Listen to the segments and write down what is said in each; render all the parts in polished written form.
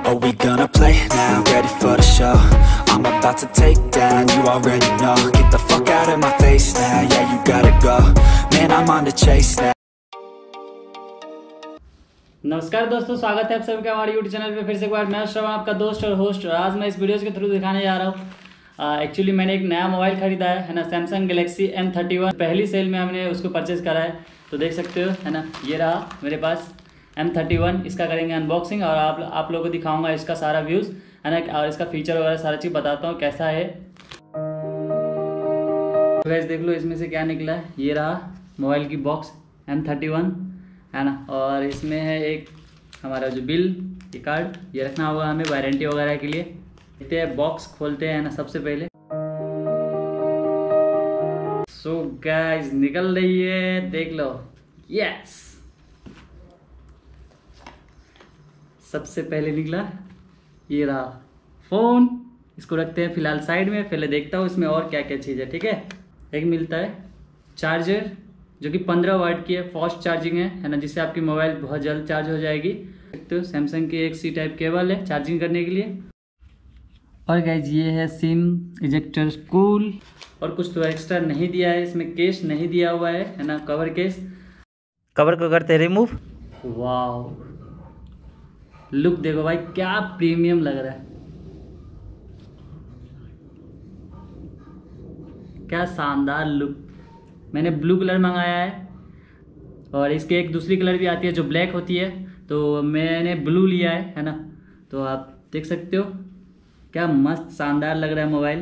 Are we gonna play now? Ready for the show? I'm about to take down, you already know. Get the fuck out of my face now, yeah you gotta go. Man, I'm on the chase now. नमस्कार दोस्तों, स्वागत है आप सबका हमारे YouTube channel पे। फिर से एक बार मैं श्रवण, आपका दोस्त और होस्ट। और आज मैं इस वीडियो के थ्रू दिखाने जा रहा हूँ। एक्चुअली मैंने एक नया मोबाइल खरीदा है ना, सैमसंग गैलेक्सी M31। पहली सेल में हमने उसको परचेज़ करा है, तो देख सकते हो है ना। ये रहा मेरे पास M31। इसका करेंगे अनबॉक्सिंग और आप लोगों को दिखाऊंगा इसका सारा व्यूज़ है ना, और इसका फीचर वगैरह सारा चीज़ बताता हूँ कैसा है। तो गाइस देख लो इसमें से क्या निकला है। ये रहा मोबाइल की बॉक्स M31 है ना, और इसमें है एक हमारा जो बिल ये कार्ड, ये रखना होगा हमें वारंटी वगैरह के लिए। देखते हैं, बॉक्स खोलते हैं ना सबसे पहले। सो गाइस निकल रही है, देख लो। यस, सबसे पहले निकला ये रहा फ़ोन। इसको रखते हैं फिलहाल साइड में, पहले देखता हूँ इसमें और क्या क्या चीज़ है। ठीक है, एक मिलता है चार्जर जो कि 15 वाट की है, फास्ट चार्जिंग है ना, जिससे आपकी मोबाइल बहुत जल्द चार्ज हो जाएगी। तो सैमसंग की एक सी टाइप केबल है चार्जिंग करने के लिए। और गाइज ये है सिम इजेक्टर कूल। और कुछ तो एक्स्ट्रा नहीं दिया है इसमें, केस नहीं दिया हुआ है ना, कवर केस। कवर को करते रिमूव। वाह, लुक देखो भाई, क्या प्रीमियम लग रहा है, क्या शानदार लुक। मैंने ब्लू कलर मंगाया है और इसके एक दूसरी कलर भी आती है जो ब्लैक होती है, तो मैंने ब्लू लिया है ना। तो आप देख सकते हो क्या मस्त शानदार लग रहा है मोबाइल।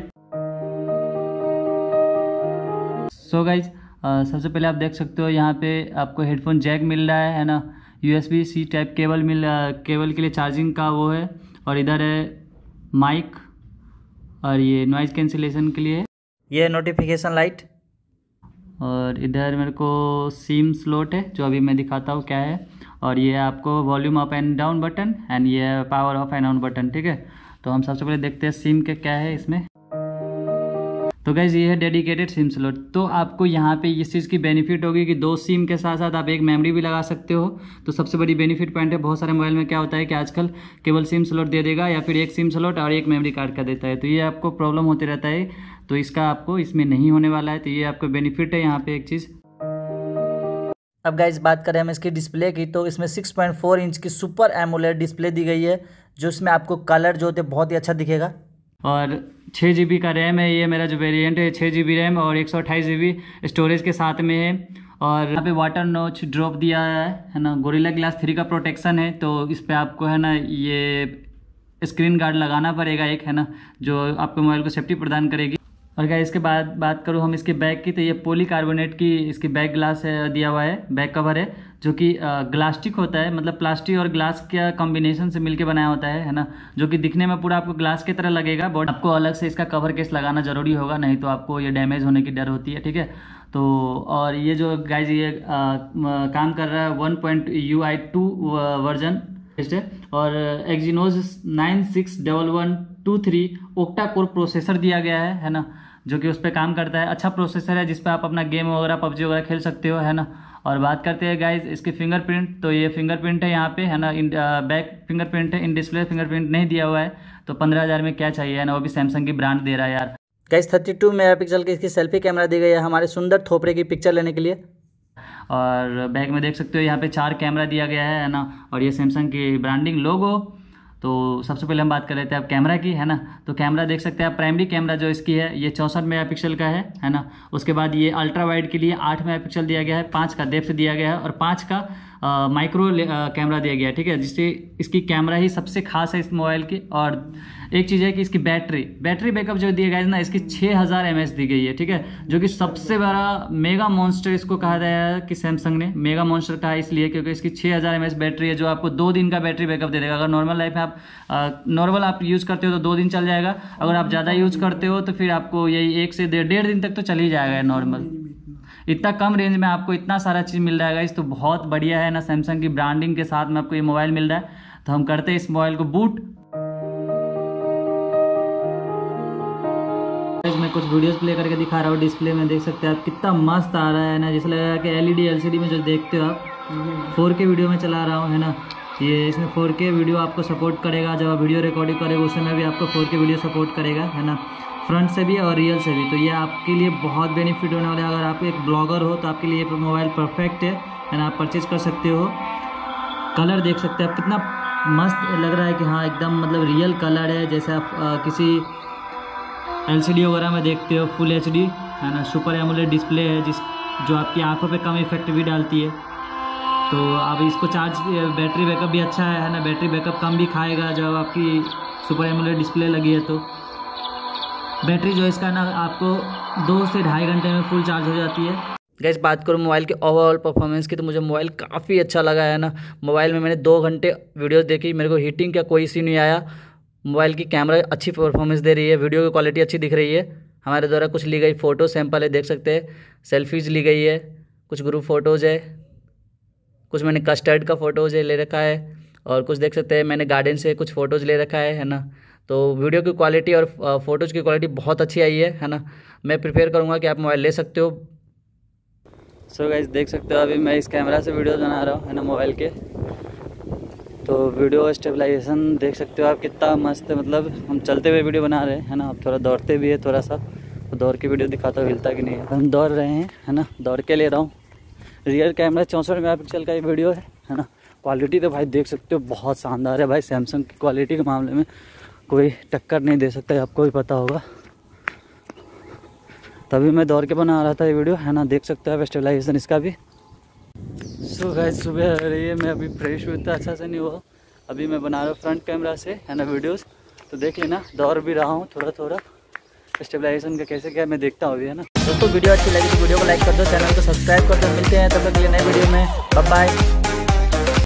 सो गाइज सबसे पहले आप देख सकते हो यहाँ पे आपको हेडफोन जैक मिल रहा है ना, USB-C टाइप केबल केबल के लिए चार्जिंग का वो है। और इधर है माइक और ये नॉइज़ कैंसिलेशन के लिए। ये नोटिफिकेशन लाइट। और इधर मेरे को सिम स्लॉट है जो अभी मैं दिखाता हूँ क्या है। और ये आपको volume up and down button and ये power off and on button. ठीक है, तो हम सबसे पहले देखते हैं सिम के क्या है इसमें। तो गाइज ये है डेडिकेटेड सिम स्लॉट। तो आपको यहाँ पे इस चीज़ की बेनिफिट होगी कि 2 सिम के साथ साथ आप एक मेमोरी भी लगा सकते हो। तो सबसे बड़ी बेनिफिट पॉइंट है। बहुत सारे मोबाइल में क्या होता है कि आजकल केवल सिम स्लॉट दे देगा या फिर एक सिम स्लॉट और एक मेमोरी कार्ड का देता है, तो ये आपको प्रॉब्लम होते रहता है। तो इसका आपको इसमें नहीं होने वाला है, तो ये आपको बेनिफिट है यहाँ पे एक चीज़। अब गाइज बात करें हम इसकी डिस्प्ले की, तो इसमें 6.4 इंच की सुपर एमोलेड डिस्प्ले दी गई है, जो इसमें आपको कलर जो होते हैं बहुत ही अच्छा दिखेगा। और 6 GB का रैम है, ये मेरा जो वेरिएंट है 6 GB रैम और 128 GB स्टोरेज के साथ में है। और यहाँ पे वाटर नॉच ड्रॉप दिया है ना, गोरिल्ला ग्लास 3 का प्रोटेक्शन है। तो इस पर आपको है ना ये स्क्रीन गार्ड लगाना पड़ेगा एक है ना, जो आपके मोबाइल को सेफ्टी प्रदान करेगी। और क्या इसके बाद बात करूँ हम इसके बैक की, तो ये पॉलीकार्बोनेट की इसकी बैक ग्लास है, दिया हुआ है बैक कवर है, जो कि ग्लास्टिक होता है, मतलब प्लास्टिक और ग्लास का कॉम्बिनेशन से मिलके बनाया होता है ना, जो कि दिखने में पूरा आपको ग्लास की तरह लगेगा। बट आपको अलग से इसका कवर केस लगाना जरूरी होगा, नहीं तो आपको ये डैमेज होने की डर होती है। ठीक है, तो और ये जो गाइज ये काम कर रहा है 1.UI2 वर्जन है और Exynos 961123 ओक्टा कोर प्रोसेसर दिया गया है ना, जो कि उस पर काम करता है। अच्छा प्रोसेसर है जिस पर आप अपना गेम वगैरह PUBG वगैरह खेल सकते हो है ना। और बात करते हैं गाइज इसके फिंगरप्रिंट, तो ये फिंगरप्रिंट है यहाँ पे है ना, बैक फिंगरप्रिंट है, इन डिस्प्ले फिंगरप्रिंट नहीं दिया हुआ है। तो 15,000 में क्या चाहिए है ना, वो भी सैमसंग की ब्रांड दे रहा है यार। गाइज 32 मेगापिक्सल की इसकी सेल्फी कैमरा दी गई है हमारे सुंदर थोपड़े की पिक्चर लेने के लिए। और बैक में देख सकते हो यहाँ पे 4 कैमरा दिया गया है ना, और ये सैमसंग की ब्रांडिंग लोगो। तो सबसे पहले हम बात कर रहे थे आप कैमरा की है ना, तो कैमरा देख सकते हैं आप, प्राइमरी कैमरा जो इसकी है ये 64 मेगापिक्सल का है ना। उसके बाद ये अल्ट्रा वाइड के लिए 8 मेगापिक्सल दिया गया है, 5 का डेप्थ दिया गया है और 5 का माइक्रो कैमरा दिया गया है। ठीक है, जिससे इसकी कैमरा ही सबसे खास है इस मोबाइल की। और एक चीज़ है कि इसकी बैटरी बैकअप जो दिया गया है ना, इसकी 6000 mAh दी गई है। ठीक है, जो कि सबसे बड़ा मेगा मॉन्स्टर इसको कहा गया है कि सैमसंग ने मेगा मॉन्स्टर कहा इसलिए क्योंकि इसकी 6000 mAh बैटरी है, जो आपको 2 दिन का बैटरी बैकअप दे देगा। अगर नॉर्मल लाइफ में आप नॉर्मल आप यूज़ करते हो तो 2 दिन चल जाएगा, अगर आप ज़्यादा यूज़ करते हो तो फिर आपको यही 1 से 1.5 दिन तक तो चल ही जाएगा नॉर्मल। इतना कम रेंज में आपको इतना सारा चीज़ मिल रहा है इस, तो बहुत बढ़िया है ना। सैमसंग की ब्रांडिंग के साथ में आपको ये मोबाइल मिल रहा है, तो हम करते हैं इस मोबाइल को बूट। मैं कुछ वीडियोस प्ले करके दिखा रहा हूँ। डिस्प्ले में देख सकते हैं आप कितना मस्त आ रहा है ना, जैसे लग रहा है कि LED LCD में जो देखते हो आप 4K वीडियो में चला रहा हूँ है ना। ये इसमें 4K वीडियो आपको सपोर्ट करेगा। जब आप वीडियो रिकॉर्डिंग करेगा उस समय भी आपको 4K वीडियो सपोर्ट करेगा, है ना, फ्रंट से भी और रियल से भी। तो ये आपके लिए बहुत बेनिफिट होने वाला है। अगर आप एक ब्लॉगर हो तो आपके लिए ये मोबाइल परफेक्ट है ना, आप परचेज़ कर सकते हो। कलर देख सकते हैं आप, कितना मस्त लग रहा है कि हाँ एकदम मतलब रियल कलर है, जैसे आप किसी LCD वगैरह में देखते हो, फुल HD है ना। सुपर एमोलेड डिस्प्ले है जो आपकी आंखों पे कम इफेक्ट भी डालती है। तो अब इसको चार्ज, बैटरी बैकअप भी अच्छा है ना, बैटरी बैकअप कम भी खाएगा जब आपकी सुपर एमोलेड डिस्प्ले लगी है। तो बैटरी जो इसका ना आपको 2 से ढाई घंटे में फुल चार्ज हो जाती है। गाइस बात करूँ मोबाइल के ओवरऑल परफॉर्मेंस की तो मुझे मोबाइल काफ़ी अच्छा लगा है ना। मोबाइल में मैंने 2 घंटे वीडियो देखी, मेरे को हीटिंग का कोई इशू नहीं आया। मोबाइल की कैमरा अच्छी परफॉर्मेंस दे रही है, वीडियो की क्वालिटी अच्छी दिख रही है। हमारे द्वारा कुछ ली गई फ़ोटो सैंपल है, देख सकते हैं, सेल्फीज़ ली गई है, कुछ ग्रुप फ़ोटोज़ है, कुछ मैंने कस्टर्ड का फ़ोटोज़ ले रखा है, और कुछ देख सकते हैं मैंने गार्डन से कुछ फ़ोटोज़ ले रखा है ना। तो वीडियो की क्वालिटी और फ़ोटोज़ की क्वालिटी बहुत अच्छी आई है ना। मैं प्रिफेयर करूँगा कि आप मोबाइल ले सकते हो। सो गाइस देख सकते हो अभी मैं इस कैमरा से वीडियो बना रहा हूँ, है ना, मोबाइल के। तो वीडियो स्टेबलाइजेशन देख सकते हो आप कितना मस्त है, मतलब हम चलते हुए वीडियो बना रहे हैं, है ना। अब थोड़ा दौड़ते भी है थोड़ा सा, तो दौड़ के वीडियो दिखाता हूँ हिलता कि नहीं है। हम दौड़ रहे हैं, है ना, दौड़ के ले रहा हूँ। रियर कैमरा 64 मेगापिक्सल का ये वीडियो है ना। क्वालिटी तो भाई देख सकते हो बहुत शानदार है भाई। सैमसंग की क्वालिटी के मामले में कोई टक्कर नहीं दे सकता है, आपको भी पता होगा। तभी मैं दौड़ के बना रहा था ये वीडियो, है ना, देख सकते हो आप स्टेबलाइजेशन इसका भी। सो गाइस सुबह हो रही है, मैं अभी फ्रेश हुई, इतना अच्छा से नहीं हुआ। अभी मैं बना रहा हूँ फ्रंट कैमरा से, है ना, वीडियोस। तो देख लेना, दौड़ भी रहा हूँ थोड़ा थोड़ा। स्टेबलाइजेशन का कैसे क्या मैं देखता हूँ अभी, है ना। दोस्तों वीडियो अच्छी लगी तो वीडियो को लाइक कर दो, चैनल को सब्सक्राइब कर दो। मिलते हैं तब तक के लिए नए वीडियो में, बाय बाय।